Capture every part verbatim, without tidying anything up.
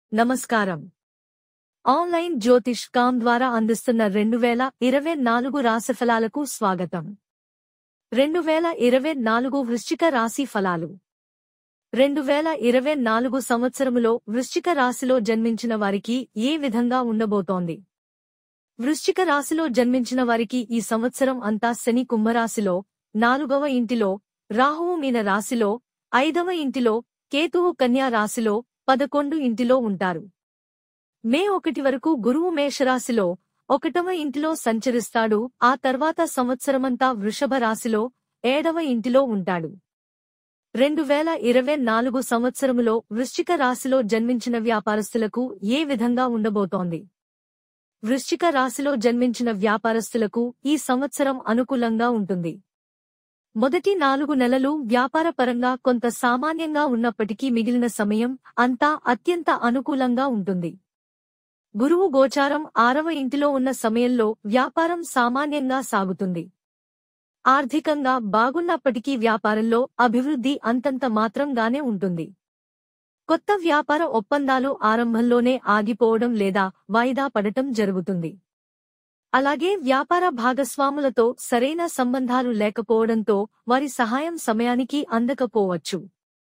నమస్కారం. ఆన్లైన్ జ్యోతిష్ కామ్ ద్వారా అందిస్తున్న రెండు వేల ఇరవై నాలుగు రాశిఫలాలకు స్వాగతం. రెండు వేల ఇరవై నాలుగు వృశ్చిక రాశి ఫలాలు. రెండు వేల ఇరవై నాలుగు సంవత్సరములో వృశ్చిక రాశిలో జన్మించిన వారికి ఏ విధంగా ఉండబోతోంది? వృశ్చిక రాశిలో జన్మించిన వారికి ఈ సంవత్సరం అంతా శని కుంభరాశిలో, నాలుగవ ఇంటిలో, రాహువు మీన రాశిలో, ఐదవ ఇంటిలో, కేతువు కన్యా రాశిలో, పదకొండు ఇంటిలో ఉంటారు. మే ఒకటి వరకు గురువు మేషరాశిలో, ఒకటవ ఇంటిలో సంచరిస్తాడు. ఆ తర్వాత సంవత్సరమంతా వృషభ రాశిలో, ఏడవ ఇంటిలో ఉంటాడు. రెండు వేల ఇరవై నాలుగు సంవత్సరములో వృశ్చిక రాశిలో జన్మించిన వ్యాపారస్తులకు ఏ విధంగా ఉండబోతోంది? వృశ్చిక రాశిలో జన్మించిన వ్యాపారస్తులకు ఈ సంవత్సరం అనుకూలంగా ఉంటుంది. మొదటి నాలుగు నెలలు వ్యాపారపరంగా కొంత సామాన్యంగా ఉన్నప్పటికీ మిగిలిన సమయం అంతా అత్యంత అనుకూలంగా ఉంటుంది. గురువు గోచారం ఆరవ ఇంటిలో ఉన్న సమయంలో వ్యాపారం సామాన్యంగా సాగుతుంది. ఆర్థికంగా బాగున్నప్పటికీ వ్యాపారంలో అభివృద్ధి అంతంత మాత్రంగానే ఉంటుంది. కొత్త వ్యాపార ఒప్పందాలు ఆరంభంలోనే ఆగిపోవడం లేదా వాయిదా పడటం జరుగుతుంది. అలాగే వ్యాపార భాగస్వాములతో సరైన సంబంధాలు లేకపోవడంతో వారి సహాయం సమయానికి అందకపోవచ్చు.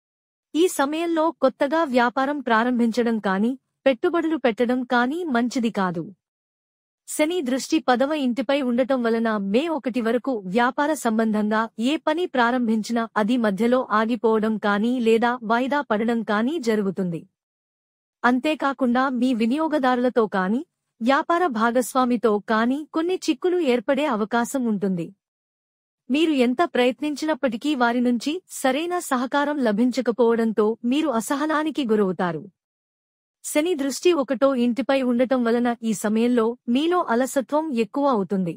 ఈ సమయంలో కొత్తగా వ్యాపారం ప్రారంభించడం కానీ, పెట్టుబడులు పెట్టడం కానీ మంచిది కాదు. శని దృష్టి పదవ ఇంటిపై ఉండటం వలన మే ఒకటి వరకు వ్యాపార సంబంధంగా ఏ పని ప్రారంభించినా అది మధ్యలో ఆగిపోవడం కానీ లేదా వాయిదా పడడం కానీ జరుగుతుంది. అంతేకాకుండా మీ వినియోగదారులతో కానీ, వ్యాపార భాగస్వామితో కానీ కొన్ని చిక్కులు ఏర్పడే అవకాశం ఉంటుంది. మీరు ఎంత ప్రయత్నించినప్పటికీ వారి నుంచి సరైన సహకారం లభించకపోవడంతో మీరు అసహనానికి గురవుతారు. శని దృష్టి ఒకటో ఇంటిపై ఉండటం వలన ఈ సమయంలో మీలో అలసత్వం ఎక్కువ అవుతుంది.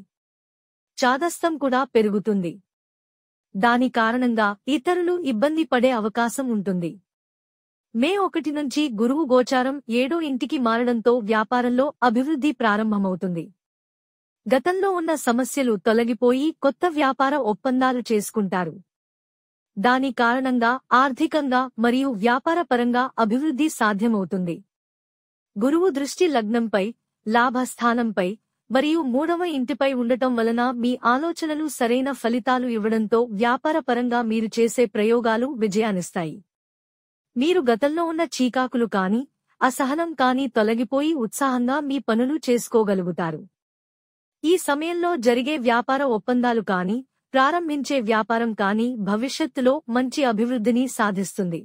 చాదస్తం కూడా పెరుగుతుంది. దాని కారణంగా ఇతరులు ఇబ్బంది పడే అవకాశం ఉంటుంది. మే ఒకటి నుంచి గురువు గోచారం ఏడో ఇంటికి మారడంతో వ్యాపారంలో అభివృద్ధి ప్రారంభమవుతుంది. గతంలో ఉన్న సమస్యలు తొలగిపోయి కొత్త వ్యాపార ఒప్పందాలు చేసుకుంటారు. దాని కారణంగా ఆర్థికంగా మరియు వ్యాపారపరంగా అభివృద్ధి సాధ్యమవుతుంది. గురువు దృష్టి లగ్నంపై, లాభస్థానంపై మరియు మూడవ ఇంటిపై ఉండటం వలన మీ ఆలోచనలు సరైన ఫలితాలు ఇవ్వడంతో వ్యాపారపరంగా మీరు చేసే ప్రయోగాలు విజయాన్నిస్తాయి. మీరు గతంలో ఉన్న చీకాకులు కానీ, అసహనం కానీ తొలగిపోయి ఉత్సాహంగా మీ పనులు చేసుకోగలుగుతారు. ఈ సమయంలో జరిగే వ్యాపార ఒప్పందాలు కానీ, ప్రారంభించే వ్యాపారం కానీ భవిష్యత్తులో మంచి అభివృద్ధిని సాధిస్తుంది.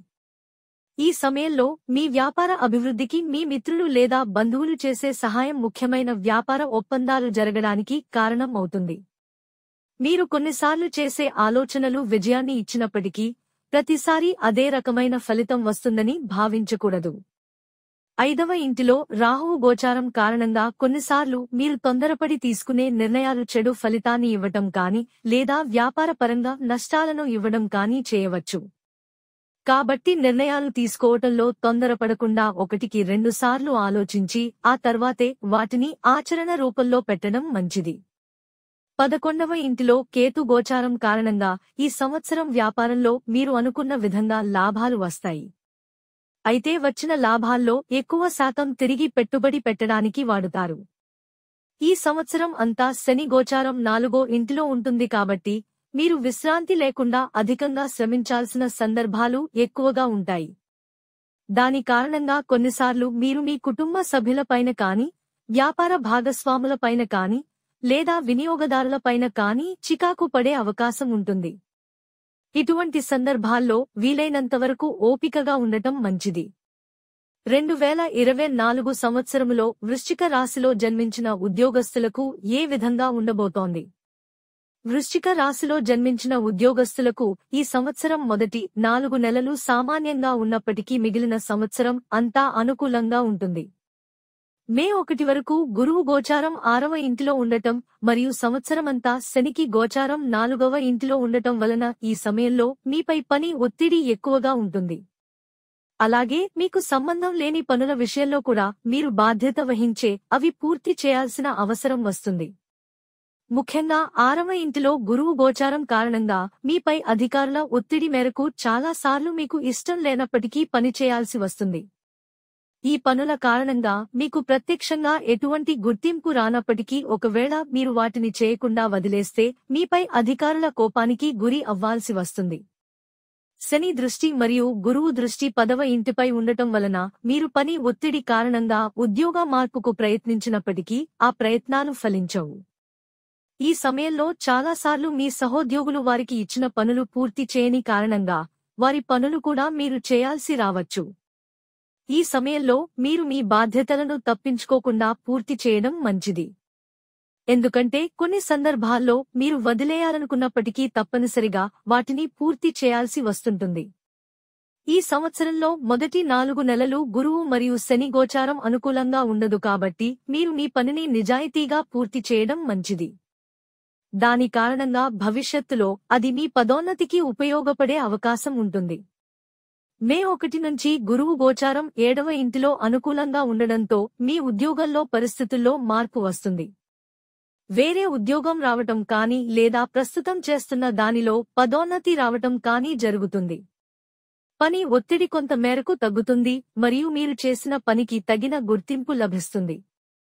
ఈ సమయంలో మీ వ్యాపార అభివృద్ధికి మీ మిత్రులు లేదా బంధువులు చేసే సహాయం ముఖ్యమైన వ్యాపార ఒప్పందాలు జరగడానికి కారణం అవుతుంది. మీరు కొన్నిసార్లు చేసే ఆలోచనలు విజయాన్ని ఇచ్చినప్పటికీ, ప్రతిసారీ అదే రకమైన ఫలితం వస్తుందని భావించకూడదు. ఐదవ ఇంటిలో రాహువు గోచారం కారణంగా కొన్నిసార్లు మీరు తొందరపడి తీసుకునే నిర్ణయాలు చెడు ఫలితాన్ని ఇవ్వటం కానీ లేదా వ్యాపారపరంగా నష్టాలను ఇవ్వడం కానీ చేయవచ్చు. కాబట్టి నిర్ణయాలు తీసుకోవటంలో తొందరపడకుండా ఒకటికి రెండుసార్లు ఆలోచించి ఆ తర్వాతే వాటిని ఆచరణ రూపంలో పెట్టడం మంచిది. పదకొండవ ఇంటిలో కేతు గోచారం కారణంగా ఈ సంవత్సరం వ్యాపారంలో మీరు అనుకున్న విధంగా లాభాలు వస్తాయి. అయితే వచ్చిన లాభాల్లో ఎక్కువ శాతం తిరిగి పెట్టుబడి పెట్టడానికి వాడుతారు. ఈ సంవత్సరం అంతా శని గోచారం నాలుగో ఇంటిలో ఉంటుంది కాబట్టి మీరు విశ్రాంతి లేకుండా అధికంగా శ్రమించాల్సిన సందర్భాలు ఎక్కువగా ఉంటాయి. దాని కారణంగా కొన్నిసార్లు మీరు మీ కుటుంబ సభ్యులపైన కానీ, వ్యాపార భాగస్వాములపైన కానీ లేదా వినియోగదారులపైన కానీ చికాకు పడే అవకాశం ఉంటుంది. ఇటువంటి సందర్భాల్లో వీలైనంతవరకు ఓపికగా ఉండటం మంచిది. రెండు వేల ఇరవై నాలుగు సంవత్సరములో వృశ్చిక రాశిలో జన్మించిన ఉద్యోగస్తులకు ఏ విధంగా ఉండబోతోంది? వృశ్చిక రాశిలో జన్మించిన ఉద్యోగస్తులకు ఈ సంవత్సరం మొదటి నాలుగు నెలలు సామాన్యంగా ఉన్నప్పటికీ మిగిలిన సంవత్సరం అంతా అనుకూలంగా ఉంటుంది. మే ఒకటి వరకు గురువు గోచారం ఆరవ ఇంటిలో ఉండటం మరియు సంవత్సరమంతా శనికి గోచారం నాలుగవ ఇంటిలో ఉండటం వలన ఈ సమయంలో మీపై పని ఒత్తిడి ఎక్కువగా ఉంటుంది. అలాగే మీకు సంబంధం లేని పనుల విషయంలో కూడా మీరు బాధ్యత వహించే అవి పూర్తి చేయాల్సిన అవసరం వస్తుంది. ముఖ్యంగా ఆరవ ఇంటిలో గురువు గోచారం కారణంగా మీపై అధికారుల ఒత్తిడి మేరకు చాలాసార్లు మీకు ఇష్టం లేనప్పటికీ పనిచేయాల్సి వస్తుంది. ఈ పనుల కారణంగా మీకు ప్రత్యక్షంగా ఎటువంటి గుర్తింపు రానప్పటికీ ఒకవేళ మీరు వాటిని చేయకుండా వదిలేస్తే మీపై అధికారుల కోపానికి గురి అవ్వాల్సి వస్తుంది. శని దృష్టి మరియు గురువు దృష్టి పదవ ఇంటిపై ఉండటం వలన మీరు పని ఒత్తిడి కారణంగా ఉద్యోగ మార్పుకు ప్రయత్నించినప్పటికీ ఆ ప్రయత్నాలు ఫలించవు. ఈ సమయంలో చాలాసార్లు మీ సహోద్యోగులు వారికి ఇచ్చిన పనులు పూర్తి చేయని కారణంగా వారి పనులు కూడా మీరు చేయాల్సి రావచ్చు. ఈ సమయంలో మీరు మీ బాధ్యతలను తప్పించుకోకుండా పూర్తి చేయడం మంచిది. ఎందుకంటే కొన్ని సందర్భాల్లో మీరు వదిలేయాలనుకున్నప్పటికీ తప్పనిసరిగా వాటిని పూర్తి చేయాల్సి వస్తుంటుంది. ఈ సంవత్సరంలో మొదటి నాలుగు నెలలు గురువు మరియు శని గోచారం అనుకూలంగా ఉండదు కాబట్టి మీరు మీ పనిని నిజాయితీగా పూర్తి చేయడం మంచిది. దాని కారణంగా భవిష్యత్తులో అది మీ పదోన్నతికి ఉపయోగపడే అవకాశం ఉంటుంది. మే ఒకటి నుంచి గురువు గోచారం ఏడవ ఇంటిలో అనుకూలంగా ఉండడంతో మీ ఉద్యోగంలో పరిస్థితుల్లో మార్పు వస్తుంది. వేరే ఉద్యోగం రావటం కానీ లేదా ప్రస్తుతం చేస్తున్న దానిలో పదోన్నతి రావటం కానీ జరుగుతుంది. పని ఒత్తిడి కొంత మేరకు తగ్గుతుంది మరియు మీరు చేసిన పనికి తగిన గుర్తింపు లభిస్తుంది.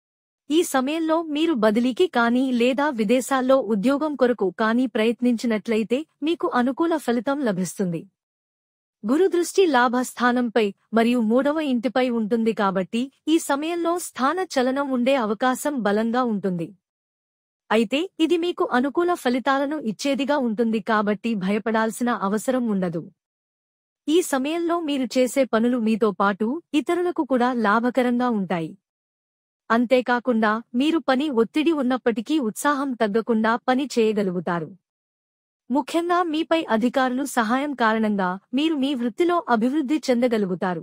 ఈ సమయంలో మీరు బదిలీకి కానీ లేదా విదేశాల్లో ఉద్యోగం కొరకు కానీ ప్రయత్నించినట్లయితే మీకు అనుకూల ఫలితం లభిస్తుంది. గురుదృష్టి లాభస్థానంపై మరియు మూడవ ఇంటిపై ఉంటుంది కాబట్టి ఈ సమయంలో స్థాన చలనం ఉండే అవకాశం బలంగా ఉంటుంది. అయితే ఇది మీకు అనుకూల ఫలితాలను ఇచ్చేదిగా ఉంటుంది కాబట్టి భయపడాల్సిన అవసరం ఉండదు. ఈ సమయంలో మీరు చేసే పనులు మీతో పాటు ఇతరులకు కూడా లాభకరంగా ఉంటాయి. అంతేకాకుండా మీరు పని ఒత్తిడి ఉన్నప్పటికీ ఉత్సాహం తగ్గకుండా పని చేయగలుగుతారు. ముఖ్యంగా మీపై అధికారులు సహాయం కారణంగా మీరు మీ వృత్తిలో అభివృద్ధి చెందగలుగుతారు.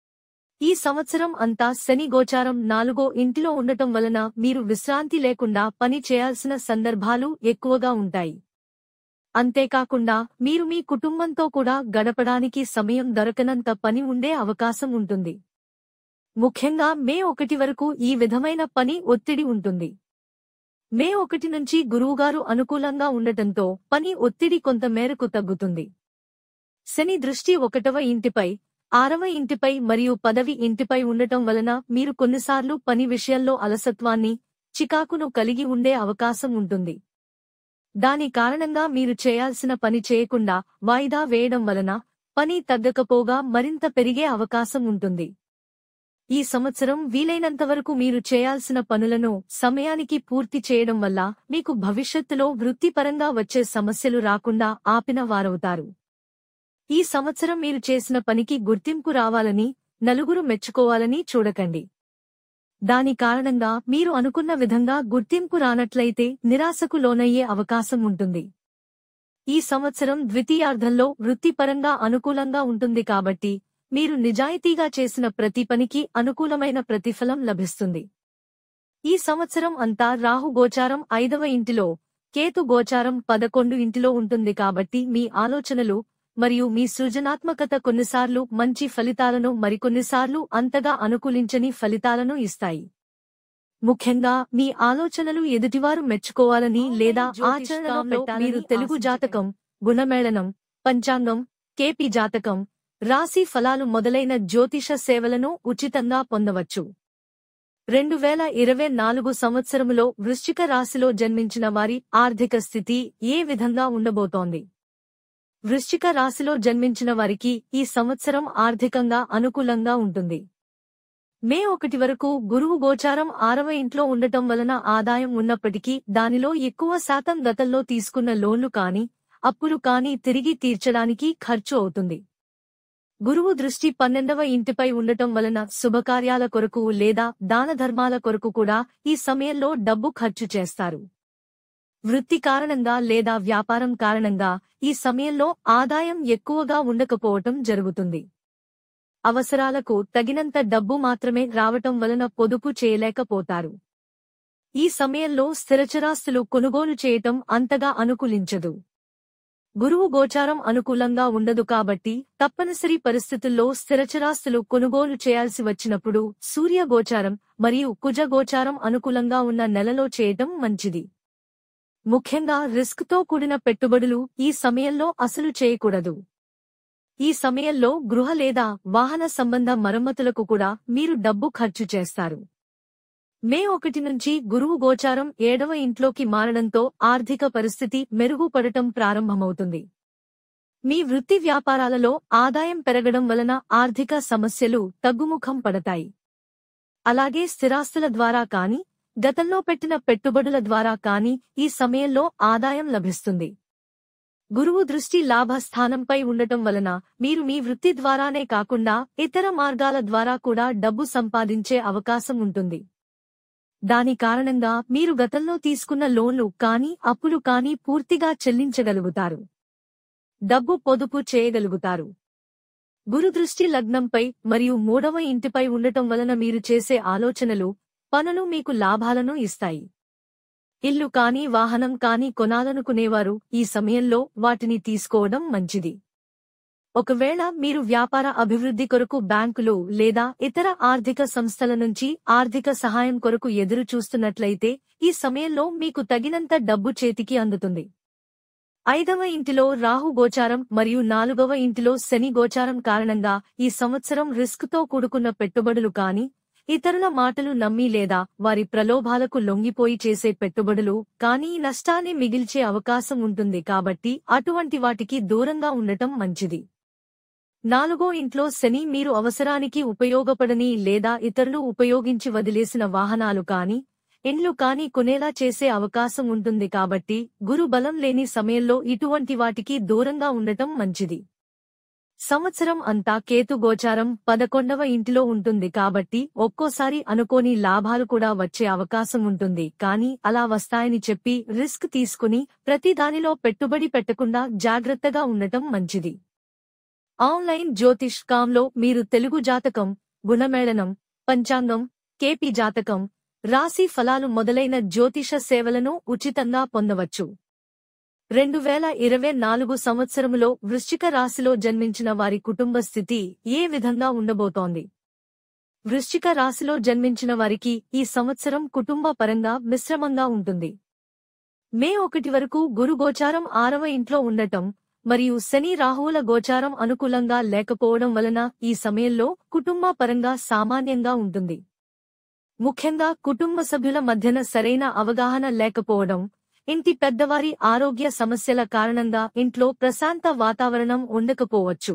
ఈ సంవత్సరం అంతా శని గోచారం నాలుగో ఇంటిలో ఉండటం వలన మీరు విశ్రాంతి లేకుండా పని చేయాల్సిన సందర్భాలు ఎక్కువగా ఉంటాయి. అంతేకాకుండా మీరు మీ కుటుంబంతో కూడా గడపడానికి సమయం దొరకనంత పని ఉండే అవకాశం ఉంటుంది. ముఖ్యంగా మే ఒకటి వరకు ఈ విధమైన పని ఒత్తిడి ఉంటుంది. మే ఒకటి నుంచి గురువుగారు అనుకూలంగా ఉండటంతో పని ఒత్తిడి కొంత మేరకు తగ్గుతుంది. శని దృష్టి ఒకటవ ఇంటిపై, ఆరవ ఇంటిపై మరియు పదవి ఇంటిపై ఉండటం వలన మీరు కొన్నిసార్లు పని విషయంలో అలసత్వాన్ని, చికాకును కలిగి ఉండే అవకాశం ఉంటుంది. దాని కారణంగా మీరు చేయాల్సిన పని చేయకుండా వాయిదా వేయడం వలన పని తగ్గకపోగా మరింత పెరిగే అవకాశం ఉంటుంది. ఈ సంవత్సరం వీలైనంతవరకు మీరు చేయాల్సిన పనులను సమయానికి పూర్తి చేయడం వల్ల మీకు భవిష్యత్తులో వృత్తిపరంగా వచ్చే సమస్యలు రాకుండా ఆపిన వారవుతారు. ఈ సంవత్సరం మీరు చేసిన పనికి గుర్తింపు రావాలని, నలుగురు మెచ్చుకోవాలని చూడకండి. దాని కారణంగా మీరు అనుకున్న విధంగా గుర్తింపు రానట్లయితే నిరాశకు లోనయ్యే అవకాశం ఉంటుంది. ఈ సంవత్సరం ద్వితీయార్ధంలో వృత్తిపరంగా అనుకూలంగా ఉంటుంది కాబట్టి మీరు నిజాయితీగా చేసిన ప్రతి పనికి అనుకూలమైన ప్రతిఫలం లభిస్తుంది. ఈ సంవత్సరం అంతా రాహు గోచారం ఐదవ ఇంటిలో, కేతు గోచారం పదకొండు ఇంటిలో ఉంటుంది కాబట్టి మీ ఆలోచనలు మరియు మీ సృజనాత్మకత కొన్నిసార్లు మంచి ఫలితాలను మరికొన్నిసార్లు అంతగా అనుకూలించని ఫలితాలను ఇస్తాయి. ముఖ్యంగా మీ ఆలోచనలు ఎదుటివారు మెచ్చుకోవాలని లేదా ఆచరణలో పెట్టాలని మీరు తెలుగు జాతకం, గుణమేళనం, పంచాంగం, కేపీ జాతకం, రాశి ఫలాలు మొదలైన జ్యోతిష సేవలను ఉచితంగా పొందవచ్చు. రెండు వేల ఇరవై నాలుగు సంవత్సరములో వృశ్చిక రాశిలో జన్మించిన వారి ఆర్థిక స్థితి ఏ విధంగా ఉండబోతోంది? వృశ్చిక రాశిలో జన్మించిన వారికి ఈ సంవత్సరం ఆర్థికంగా అనుకూలంగా ఉంటుంది. మే ఒకటి వరకు గురువు గోచారం ఆరవ ఇంట్లో ఉండటం వలన ఆదాయం ఉన్నప్పటికీ దానిలో ఎక్కువ శాతం గతంలో తీసుకున్న లోన్లు కాని, అప్పులు కాని తిరిగి తీర్చడానికి ఖర్చు అవుతుంది. గురువు దృష్టి పన్నెండవ ఇంటిపై ఉండటం వలన శుభకార్యాల కొరకు లేదా దానధర్మాల కొరకు కూడా ఈ సమయంలో డబ్బు ఖర్చు చేస్తారు. వృత్తి కారణంగా లేదా వ్యాపారం కారణంగా ఈ సమయంలో ఆదాయం ఎక్కువగా ఉండకపోవటం జరుగుతుంది. అవసరాలకు తగినంత డబ్బు మాత్రమే రావటం వలన పొదుపు చేయలేకపోతారు. ఈ సమయంలో స్థిరచరాస్తులు కొనుగోలు చేయటం అంతగా అనుకూలించదు. గురువు గోచారం అనుకూలంగా ఉండదు కాబట్టి తప్పనిసరి పరిస్థితుల్లో స్థిరచరాస్తులు కొనుగోలు చేయాల్సి వచ్చినప్పుడు సూర్య గోచారం మరియు కుజ గోచారం అనుకూలంగా ఉన్న నెలలో చేయటం మంచిది. ముఖ్యంగా రిస్క్తో కూడిన పెట్టుబడులు ఈ సమయంలో అసలు చేయకూడదు. ఈ సమయంలో గృహ లేదా వాహన సంబంధ మరమ్మతులకు కూడా మీరు డబ్బు ఖర్చు చేస్తారు. మే ఒకటి నుంచి గురువు గోచారం ఏడవ ఇంట్లోకి మారడంతో ఆర్థిక పరిస్థితి మెరుగుపడటం ప్రారంభమవుతుంది. మీ వృత్తి వ్యాపారాలలో ఆదాయం పెరగడం వలన ఆర్థిక సమస్యలు తగ్గుముఖం పడతాయి. అలాగే స్థిరాస్తుల ద్వారా కాని, గతంలో పెట్టిన పెట్టుబడుల ద్వారా కాని ఈ సమయంలో ఆదాయం లభిస్తుంది. గురువు దృష్టి లాభస్థానంపై ఉండటం వలన మీరు మీ వృత్తి ద్వారానే కాకుండా ఇతర మార్గాల ద్వారా కూడా డబ్బు సంపాదించే అవకాశం ఉంటుంది. దాని కారణంగా మీరు గతంలో తీసుకున్న లోన్లు కానీ అప్పులు కానీ పూర్తిగా చెల్లించగలుగుతారు. డబ్బు పొదుపు చేయగలుగుతారు. గురుదృష్టి లగ్నంపై మరియు మూడవ ఇంటిపై ఉండటం వలన మీరు చేసే ఆలోచనలు, పనులు మీకు లాభాలను ఇస్తాయి. ఇల్లు కానీ వాహనం కానీ కొనాలనుకునేవారు ఈ సమయంలో వాటిని తీసుకోవడం మంచిది. ఒకవేళ మీరు వ్యాపార అభివృద్ధి కొరకు బ్యాంకులు లేదా ఇతర ఆర్థిక సంస్థల నుంచి ఆర్థిక సహాయం కొరకు ఎదురు చూస్తున్నట్లయితే ఈ సమయంలో మీకు తగినంత డబ్బు చేతికి అందుతుంది. ఐదవ ఇంటిలో రాహు గోచారం మరియు నాలుగవ ఇంటిలో శని గోచారం కారణంగా ఈ సంవత్సరం రిస్క్తో కూడుకున్న పెట్టుబడులు కాని, ఇతరుల మాటలు నమ్మి లేదా వారి ప్రలోభాలకు లొంగిపోయి చేసే పెట్టుబడులు కానీ నష్టాన్ని మిగిల్చే అవకాశం ఉంటుంది. కాబట్టి అటువంటి వాటికి దూరంగా ఉండటం మంచిది. నాలుగో ఇంట్లో శని మీరు అవసరానికి ఉపయోగపడని లేదా ఇతరులు ఉపయోగించి వదిలేసిన వాహనాలు కాని, ఇండ్లు కాని కొనేలా చేసే అవకాశం ఉంటుంది. కాబట్టి గురు బలం లేని సమయంలో ఇటువంటి వాటికి దూరంగా ఉండటం మంచిది. సంవత్సరం అంతా కేతు గోచారం పదకొండవ ఇంటిలో ఉంటుంది. కాబట్టి ఒక్కోసారి అనుకోని లాభాలు కూడా వచ్చే అవకాశం ఉంటుంది. కానీ అలా వస్తాయని చెప్పి రిస్క్ తీసుకుని ప్రతి దానిలో పెట్టుబడి పెట్టకుండా జాగ్రత్తగా ఉండటం మంచిది. ఆన్లైన్ జ్యోతిష్ కాంలో మీరు తెలుగు జాతకం, గుణమేళనం, పంచాంగం, కేపీ జాతకం, రాశి ఫలాలు మొదలైన జ్యోతిష సేవలను ఉచితంగా పొందవచ్చు. రెండు వేల ఇరవై నాలుగు సంవత్సరములో వృశ్చిక రాశిలో జన్మించిన వారి కుటుంబ స్థితి ఏ విధంగా ఉండబోతోంది? వృశ్చిక రాశిలో జన్మించిన వారికి ఈ సంవత్సరం కుటుంబ పరంగా మిశ్రమంగా ఉంటుంది. మే ఒకటి వరకు గురు గోచారం ఆరవ ఇంట్లో ఉండటం మరియు శని రాహువుల గోచారం అనుకూలంగా లేకపోవడం వలన ఈ సమయంలో కుటుంబ పరంగా సామాన్యంగా ఉంటుంది. ముఖ్యంగా కుటుంబ సభ్యుల మధ్యన సరైన అవగాహన లేకపోవడం, ఇంటి పెద్దవారి ఆరోగ్య సమస్యల కారణంగా ఇంట్లో ప్రశాంత వాతావరణం ఉండకపోవచ్చు.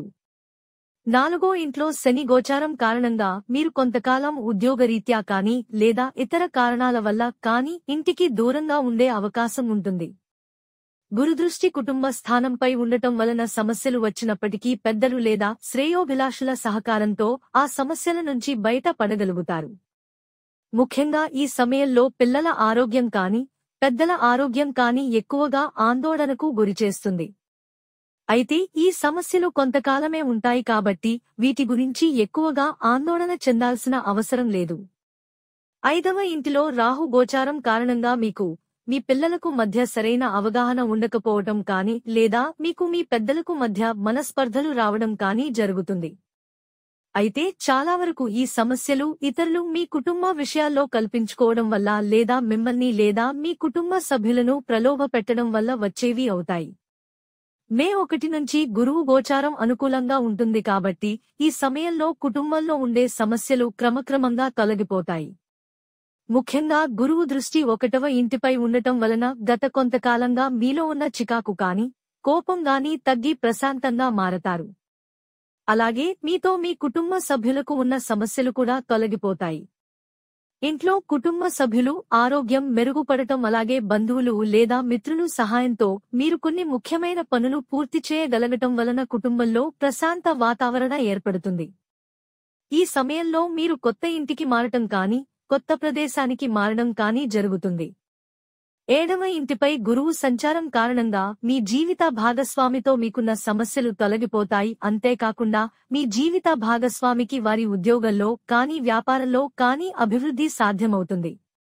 నాలుగో ఇంట్లో శని గోచారం కారణంగా మీరు కొంతకాలం ఉద్యోగరీత్యా కానీ లేదా ఇతర కారణాల వల్ల కానీ ఇంటికి దూరంగా ఉండే అవకాశం ఉంటుంది. గురుదృష్టి కుటుంబ స్థానంపై ఉండటం వలన సమస్యలు వచ్చినప్పటికీ పెద్దలు లేదా శ్రేయోభిలాషుల సహకారంతో ఆ సమస్యల నుంచి బయట పడగలుగుతారు. ముఖ్యంగా ఈ సమయంలో పిల్లల ఆరోగ్యం కానీ, పెద్దల ఆరోగ్యం కానీ ఎక్కువగా ఆందోళనకు గురిచేస్తుంది. అయితే ఈ సమస్యలు కొంతకాలమే ఉంటాయి కాబట్టి వీటి గురించి ఎక్కువగా ఆందోళన చెందాల్సిన అవసరం లేదు. ఐదవ ఇంటిలో రాహు గోచారం కారణంగా మీకు మీ పిల్లలకు మధ్య సరైన అవగాహన ఉండకపోవటం కానీ లేదా మీకు మీ పెద్దలకు మధ్య మనస్పర్ధలు రావడం కానీ జరుగుతుంది. అయితే చాలా వరకు ఈ సమస్యలు ఇతరులు మీ కుటుంబ విషయాల్లో కల్పించుకోవడం వల్ల లేదా మిమ్మల్ని లేదా మీ కుటుంబ సభ్యులను ప్రలోభ పెట్టడం వల్ల వచ్చేవి అవుతాయి. మే ఒకటి నుంచి గురువు గోచారం అనుకూలంగా ఉంటుంది కాబట్టి ఈ సమయంలో కుటుంబంలో ఉండే సమస్యలు క్రమక్రమంగా తొలగిపోతాయి. ముఖ్యంగా గురువు దృష్టి ఒకటవ ఇంటిపై ఉండటం వలన గత కొంతకాలంగా మీలో ఉన్న చికాకు కాని, కోపం గాని తగ్గి ప్రశాంతంగా మారతారు. అలాగే మీతో మీ కుటుంబ సభ్యులకు ఉన్న సమస్యలు కూడా తొలగిపోతాయి. ఇంట్లో కుటుంబ సభ్యులు ఆరోగ్యం మెరుగుపడటం అలాగే బంధువులు లేదా మిత్రులు సహాయంతో మీరు కొన్ని ముఖ్యమైన పనులు పూర్తి చేయగలగటం వలన కుటుంబంలో ప్రశాంత వాతావరణ ఏర్పడుతుంది. ఈ సమయంలో మీరు కొత్త ఇంటికి మారటం కానీ, కొత్త ప్రదేశానికి మారడం కానీ జరుగుతుంది. ఏడవ ఇంటిపై గురువు సంచారం కారణంగా మీ జీవిత భాగస్వామితో మీకున్న సమస్యలు తొలగిపోతాయి. అంతేకాకుండా మీ జీవిత భాగస్వామికి వారి ఉద్యోగంలో కానీ వ్యాపారంలో కానీ అభివృద్ధి సాధ్యమవుతుంది.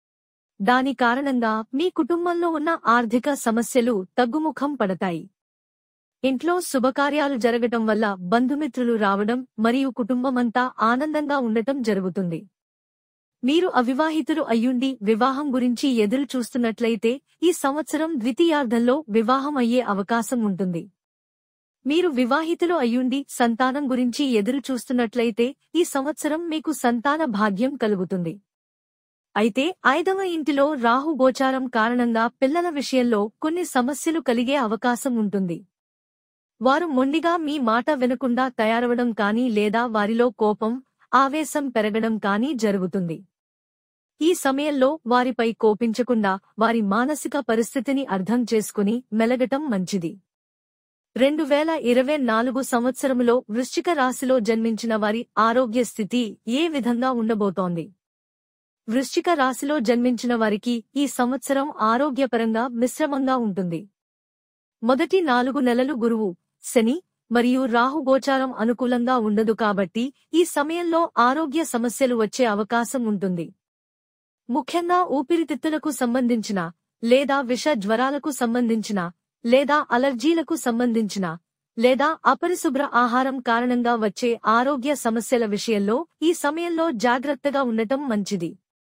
దాని కారణంగా మీ కుటుంబంలో ఉన్న ఆర్థిక సమస్యలు తగ్గుముఖం పడతాయి. ఇంట్లో శుభకార్యాలు జరగటం వల్ల బంధుమిత్రులు రావడం మరియు కుటుంబమంతా ఆనందంగా ఉండటం జరుగుతుంది. మీరు అవివాహితులు అయ్యుండి వివాహం గురించి ఎదురు చూస్తున్నట్లయితే ఈ సంవత్సరం ద్వితీయార్ధంలో వివాహం అయ్యే అవకాశం ఉంటుంది. మీరు వివాహితులు అయ్యుండి సంతానం గురించి ఎదురు చూస్తున్నట్లయితే ఈ సంవత్సరం మీకు సంతాన భాగ్యం కలుగుతుంది. అయితే ఐదవ ఇంటిలో రాహు గోచారం కారణంగా పిల్లల విషయంలో కొన్ని సమస్యలు కలిగే అవకాశం ఉంటుంది. వారు మొండిగా మీ మాట వినకుండా తయారవడం కానీ లేదా వారిలో కోపం, ఆవేశం పెరగడం కానీ జరుగుతుంది. ఈ సమయంలో వారిపై కోపించకుండా వారి మానసిక పరిస్థితిని అర్థం చేసుకుని మెలగటం మంచిది. రెండు వేల ఇరవై నాలుగు సంవత్సరములో వృశ్చిక రాశిలో జన్మించిన వారి ఆరోగ్య స్థితి ఏ విధంగా ఉండబోతోంది? వృశ్చిక రాశిలో జన్మించిన వారికి ఈ సంవత్సరం ఆరోగ్యపరంగా మిశ్రమంగా ఉంటుంది. మొదటి నాలుగు నెలలు గురువు, శని మరియు రాహు గోచారం అనుకూలంగా ఉండదు కాబట్టి ఈ సమయంలో ఆరోగ్య సమస్యలు వచ్చే అవకాశం ఉంటుంది. ముఖ్యంగా ఊపిరితిత్తులకు సంబంధించిన లేదా విష జ్వరాలకు సంబంధించిన లేదా అలర్జీలకు సంబంధించిన లేదా అపరిశుభ్ర ఆహారం కారణంగా వచ్చే ఆరోగ్య సమస్యల విషయంలో ఈ సమయంలో జాగ్రత్తగా ఉండటం మంచిది.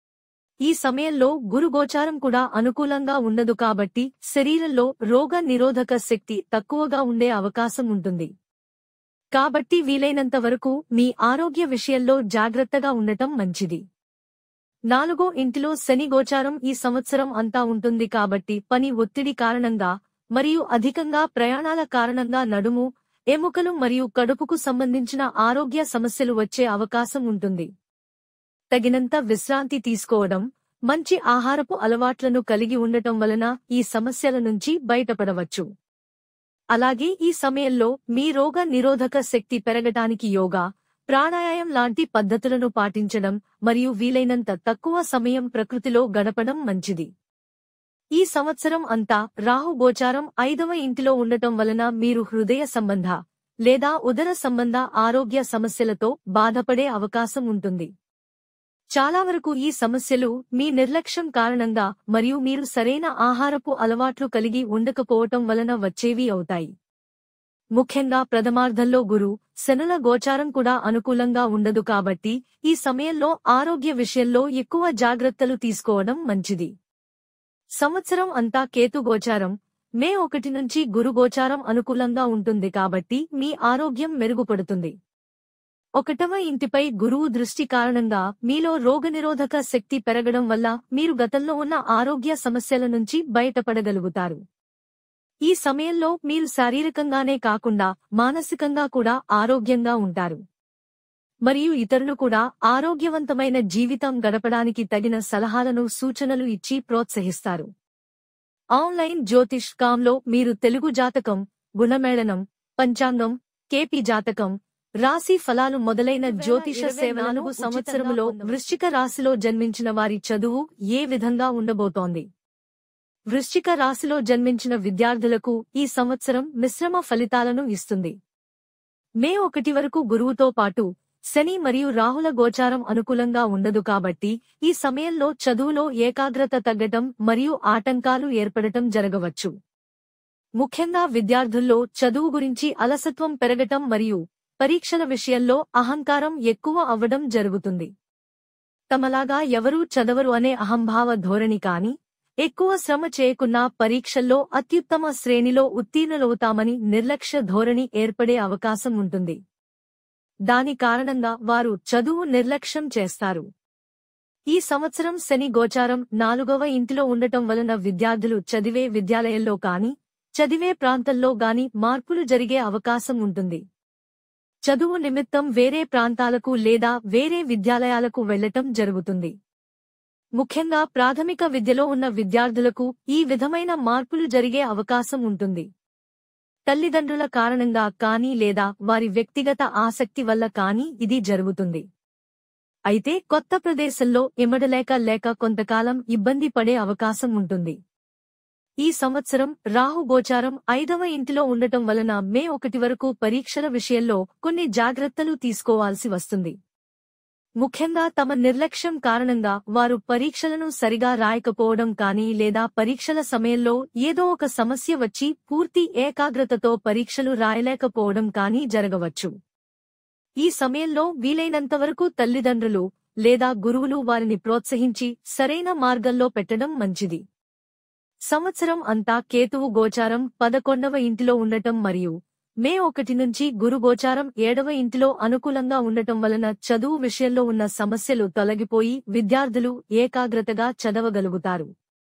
ఈ సమయంలో గురు గోచారం కూడా అనుకూలంగా ఉండదు కాబట్టి శరీరంలో రోగ నిరోధక శక్తి తక్కువగా ఉండే అవకాశం ఉంటుంది. కాబట్టి వీలైనంత వరకు మీ ఆరోగ్య విషయంలో జాగ్రత్తగా ఉండటం మంచిది. నాలుగో ఇంటిలో శని గోచారం ఈ సంవత్సరం అంతా ఉంటుంది కాబట్టి పని ఒత్తిడి కారణంగా మరియు అధికంగా ప్రయాణాల కారణంగా నడుము, ఎముకలు మరియు కడుపుకు సంబంధించిన ఆరోగ్య సమస్యలు వచ్చే అవకాశం ఉంటుంది. తగినంత విశ్రాంతి తీసుకోవడం, మంచి ఆహారపు అలవాట్లను కలిగి ఉండటం వలన ఈ సమస్యల నుంచి బయటపడవచ్చు. అలాగే ఈ సమయంలో మీ రోగ నిరోధక శక్తి పెరగటానికి యోగా, ప్రాణాయామం లాంటి పద్ధతులను పాటించడం మరియు వీలైనంత తక్కువ సమయం ప్రకృతిలో గడపడం మంచిది. ఈ సంవత్సరం అంతా రాహు గోచారం ఐదవ ఇంటిలో ఉండటం వలన మీరు హృదయ సంబంధ లేదా ఉదర సంబంధ ఆరోగ్య సమస్యలతో బాధపడే అవకాశం ఉంటుంది. చాలా వరకు ఈ సమస్యలు మీ నిర్లక్ష్యం కారణంగా మరియు మీరు సరైన ఆహారపు అలవాట్లు కలిగి ఉండకపోవటం వలన వచ్చేవి అవుతాయి. ముఖ్యంగా ప్రథమార్ధంలో గురు, శనుల గోచారం కూడా అనుకూలంగా ఉండదు కాబట్టి ఈ సమయంలో ఆరోగ్య విషయంలో ఎక్కువ జాగ్రత్తలు తీసుకోవడం మంచిది. సంవత్సరం అంతా కేతు గోచారం, మే ఒకటి నుంచి గురు గోచారం అనుకూలంగా ఉంటుంది కాబట్టి మీ ఆరోగ్యం మెరుగుపడుతుంది. ఒకటవ ఇంటిపై గురువు దృష్టి కారణంగా మీలో రోగనిరోధక శక్తి పెరగడం వల్ల మీరు గతంలో ఉన్న ఆరోగ్య సమస్యల నుంచి బయటపడగలుగుతారు. ఈ సమయంలో మీరు శారీరకంగానే కాకుండా మానసికంగా కూడా ఆరోగ్యంగా ఉంటారు. మరియు ఇతరులు కూడా ఆరోగ్యవంతమైన జీవితం గడపడానికి తగిన సలహాలను సూచనలు ఇచ్చి ప్రోత్సహిస్తారు. ఆన్లైన్ జ్యోతిష్ కాంలో మీరు తెలుగు జాతకం, గుణమేళనం, పంచాంగం, కేపీ జాతకం, రాశి ఫలాలు మొదలైన జ్యోతిష సేవలను సంవత్సరములో వృశ్చిక రాశిలో జన్మించిన వారి చదువు ఏ విధంగా ఉండబోతోంది? వృశ్చిక రాశిలో జన్మించిన విద్యార్థులకు ఈ సంవత్సరం మిశ్రమ ఫలితాలను ఇస్తుంది. మే ఒకటి వరకు గురువుతో పాటు శని మరియు రాహుల గోచారం అనుకూలంగా ఉండదు కాబట్టి ఈ సమయంలో చదువులో ఏకాగ్రత తగ్గటం మరియు ఆటంకాలు ఏర్పడటం జరగవచ్చు. ముఖ్యంగా విద్యార్థుల్లో చదువు గురించి అలసత్వం పెరగటం మరియు పరీక్షల విషయంలో అహంకారం ఎక్కువ అవ్వడం జరుగుతుంది. తమలాగా ఎవరూ చదవరు అనే అహంభావ ధోరణి కాని, ఎక్కువ శ్రమ చేయకున్నా పరీక్షల్లో అత్యుత్తమ శ్రేణిలో ఉత్తీర్ణులవుతామని నిర్లక్ష్య ధోరణి ఏర్పడే అవకాశం ఉంటుంది. దాని కారణంగా వారు చదువు నిర్లక్ష్యం చేస్తారు. ఈ సంవత్సరం శని గోచారం నాలుగవ ఇంటిలో ఉండటం వలన విద్యార్థులు చదివే విద్యాలయంలో కాని, చదివే ప్రాంతంలో గాని మార్పులు జరిగే అవకాశం ఉంటుంది. చదువు నిమిత్తం వేరే ప్రాంతాలకు లేదా వేరే విద్యాలయాలకు వెళ్లటం జరుగుతుంది. ముఖ్యంగా ప్రాథమిక విద్యలో ఉన్న విద్యార్థులకు ఈ విధమైన మార్పులు జరిగే అవకాశం ఉంటుంది. తల్లిదండ్రుల కారణంగా కానీ లేదా వారి వ్యక్తిగత ఆసక్తి వల్ల కానీ ఇది జరుగుతుంది. అయితే కొత్త ప్రదేశంలో ఇమడలేక లేక కొంతకాలం ఇబ్బంది పడే అవకాశం ఉంటుంది. ఈ సంవత్సరం రాహు గోచారం ఐదవ ఇంటిలో ఉండటం వలన మే ఒకటి వరకు పరీక్షల విషయంలో కొన్ని జాగ్రత్తలు తీసుకోవాల్సి వస్తుంది. ముఖ్యంగా తమ నిర్లక్ష్యం కారణంగా వారు పరీక్షలను సరిగా రాయకపోవడం కానీ లేదా పరీక్షల సమయంలో ఏదో ఒక సమస్య వచ్చి పూర్తి ఏకాగ్రతతో పరీక్షలు రాయలేకపోవడం కానీ జరగవచ్చు. ఈ సమయంలో వీలైనంతవరకు తల్లిదండ్రులు లేదా గురువులు వారిని ప్రోత్సహించి సరైన మార్గంలో పెట్టడం మంచిది. సంవత్సరం అంతా కేతువు గోచారం పదకొండవ ఇంటిలో ఉండటం మరియు మే ఒకటి నుంచి గురు గోచారం ఏడవ ఇంటిలో అనుకూలంగా ఉండటం వలన చదువు విషయంలో ఉన్న సమస్యలు తొలగిపోయి విద్యార్థులు ఏకాగ్రతగా చదవగలుగుతారు.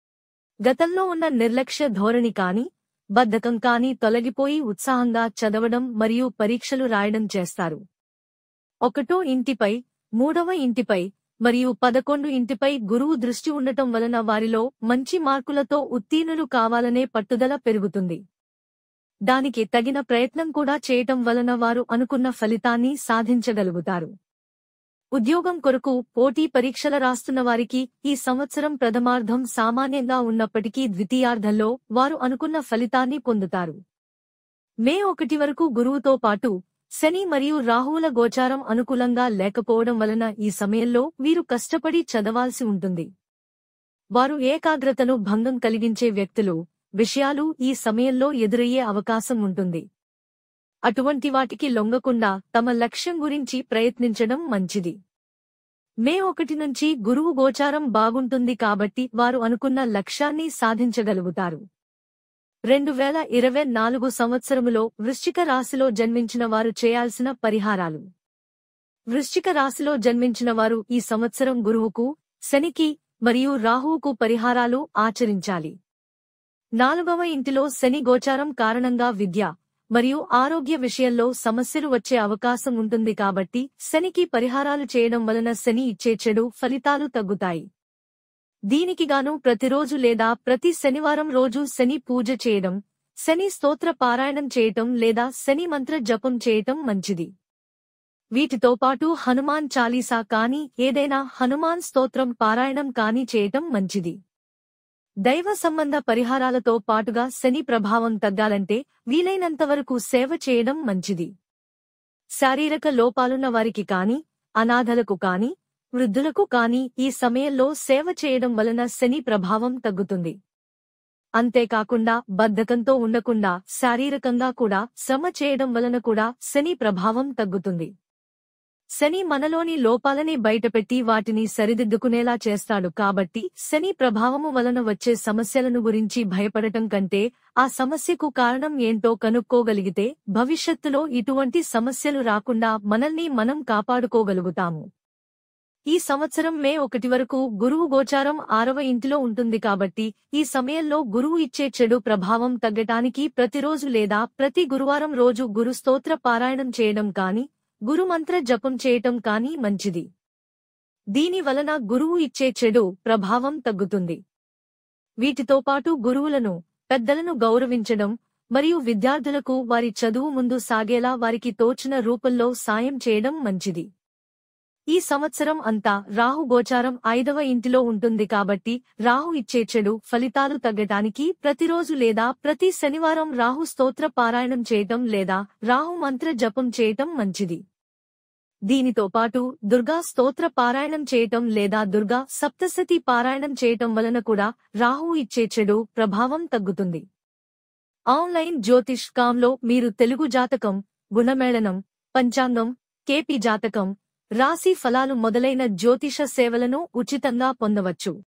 గతంలో ఉన్న నిర్లక్ష్య ధోరణి కాని, బద్ధకం కాని తొలగిపోయి ఉత్సాహంగా చదవడం మరియు పరీక్షలు రాయడం చేస్తారు. ఒకటో ఇంటిపై, మూడవ ఇంటిపై మరియు పదకొండు ఇంటిపై గురువు దృష్టి ఉండటం వలన వారిలో మంచి మార్కులతో ఉత్తీర్ణులు కావాలనే పట్టుదల పెరుగుతుంది. దానికి తగిన ప్రయత్నం కూడా చేయటం వలన వారు అనుకున్న ఫలితాన్ని సాధించగలుగుతారు. ఉద్యోగం కొరకు పోటీ పరీక్షల రాస్తున్న వారికి ఈ సంవత్సరం ప్రథమార్థం సామాన్యంగా ఉన్నప్పటికీ ద్వితీయార్థంలో వారు అనుకున్న ఫలితాన్ని పొందుతారు. మే ఒకటి వరకు గురువుతో పాటు శని మరియు రాహువుల గోచారం అనుకూలంగా లేకపోవడం వలన ఈ సమయంలో వీరు కష్టపడి చదవాల్సి ఉంటుంది. వారు ఏకాగ్రతను భంగం కలిగించే వ్యక్తులు, విషయాలు ఈ సమయంలో ఎదురయ్యే అవకాశం ఉంటుంది. అటువంటి వాటికి లొంగకుండా తమ లక్ష్యం గురించి ప్రయత్నించడం మంచిది. మే ఒకటి నుంచి గురువు గోచారం బాగుంటుంది కాబట్టి వారు అనుకున్న లక్ష్యాన్ని సాధించగలుగుతారు. రెండు వేల ఇరవై నాలుగు సంవత్సరములో వృశ్చిక రాశిలో జన్మించిన వారు చేయాల్సిన పరిహారాలు. వృశ్చిక రాశిలో జన్మించిన వారు ఈ సంవత్సరం గురువుకు, శనికి మరియు రాహువుకు పరిహారాలు ఆచరించాలి. నాలుగవ ఇంటిలో శని గోచారం కారణంగా విద్య మరియు ఆరోగ్య విషయంలో సమస్యలు వచ్చే అవకాశం ఉంటుంది కాబట్టి శనికి పరిహారాలు చేయడం వలన శని ఇచ్చే చెడు ఫలితాలు తగ్గుతాయి. దీనికిగాను ప్రతిరోజు లేదా ప్రతి శనివారం రోజు శని పూజ చేయడం, శని స్తోత్ర పారాయణం చేయటం లేదా శని మంత్ర జపం చేయటం మంచిది. వీటితో పాటు హనుమాన్ చాలీసా కాని ఏదైనా హనుమాన్ స్తోత్రం పారాయణం కాని చేయటం మంచిది. దైవ సంబంధ పరిహారాలతో పాటుగా శని ప్రభావం తగ్గాలంటే వీలైనంతవరకు సేవ చేయడం మంచిది. శారీరక లోపాలున్న వారికి కాని, అనాథలకు కాని, వృద్ధులకు కాని ఈ సమయంలో సేవ చేయడం వలన శని ప్రభావం తగ్గుతుంది. అంతేకాకుండా బద్ధకంతో ఉండకుండా శారీరకంగా కూడా శ్రమ చేయడం వలన కూడా శని ప్రభావం తగ్గుతుంది. శని మనలోని లోపాలని బయటపెట్టి వాటిని సరిదిద్దుకునేలా చేస్తాడు కాబట్టి శని ప్రభావము వలన వచ్చే సమస్యలను గురించి భయపడటం కంటే ఆ సమస్యకు కారణం ఏంటో కనుక్కోగలిగితే భవిష్యత్తులో ఇటువంటి సమస్యలు రాకుండా మనల్ని మనం కాపాడుకోగలుగుతాము. ఈ సంవత్సరం మే ఒకటి వరకు గురువు గోచారం ఆరవ ఇంటిలో ఉంటుంది కాబట్టి ఈ సమయంలో గురువు ఇచ్చే చెడు ప్రభావం తగ్గటానికి ప్రతిరోజు లేదా ప్రతి గురువారం రోజు గురు స్తోత్ర పారాయణం చేయడం కాని, గురు మంత్ర జపం చేయటం కాని మంచిది. దీని వలన గురువు ఇచ్చే చెడు ప్రభావం తగ్గుతుంది. వీటితో పాటు గురువులను, పెద్దలను గౌరవించడం మరియు విద్యార్థులకు వారి చదువు ముందు సాగేలా వారికి తోచిన రూపంలో సాయం చేయడం మంచిది. ఈ సంవత్సరం అంతా రాహు గోచారం ఐదవ ఇంటిలో ఉంటుంది కాబట్టి రాహు ఇచ్చే చెడు ఫలితాలు తగ్గటానికి ప్రతిరోజు లేదా ప్రతి శనివారం రాహు స్తోత్ర పారాయణం చేయటం లేదా రాహు మంత్ర జపం చేయటం మంచిది. దీనితో పాటు దుర్గా స్తోత్ర పారాయణం చేయటం లేదా దుర్గా సప్తశతి పారాయణం చేయటం వలన కూడా రాహు ఇచ్చే చెడు ప్రభావం తగ్గుతుంది. ఆన్లైన్ జ్యోతిష్ కాంలో మీరు తెలుగు జాతకం, గుణమేళనం, పంచాంగం, కేపీ జాతకం, రాశి ఫలాలు మొదలైన జ్యోతిష సేవలను ఉచితంగా పొందవచ్చు.